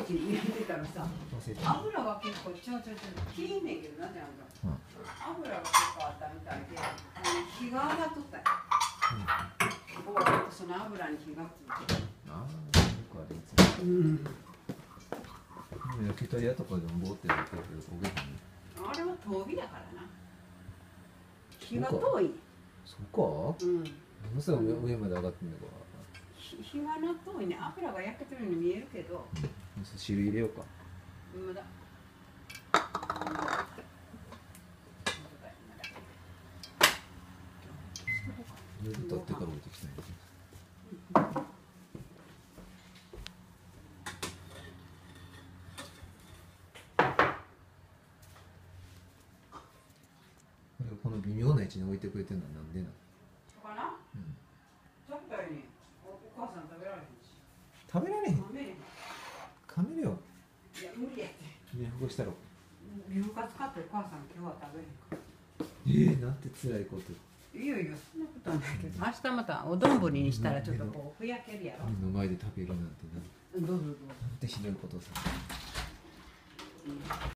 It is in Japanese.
チに入れてたらさ、油が結構ちょきいねんけどな、なんか、油が結構あったみたいで、火が上がっとったよ。その油に火がついてる。 ああ、よくあるやつ。焼き鳥屋とかでもボーって出てるけど焦げへん。 あれは遠火だからな。火が遠い。 そっか。まさか上まで上がってんのか。 火がな遠いね。油が焼けてるように見えるけど。 汁入れようか。 まだ。 夜経ってから置いてきたんや。この微妙な位置に置いてくれてるのはなんでなの？ かな？食べたようにお母さん食べられへんし。 食べられへん？カメレオン。 いや無理やって。 ね、ほぐしたろ。 牛カツ買ってお母さん今日は食べへんから。 なんて辛いこと。 いやいやそんなことはないけど、明日またお丼にしたらちょっとこうふやけるやろ。 目の前で食べるなんてな。 どうぞどうぞ。 なんてひどいことさ。